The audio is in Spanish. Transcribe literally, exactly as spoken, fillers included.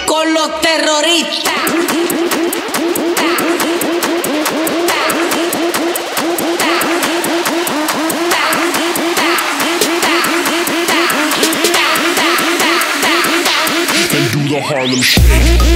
con los terroristas. And do the Harlem Shake.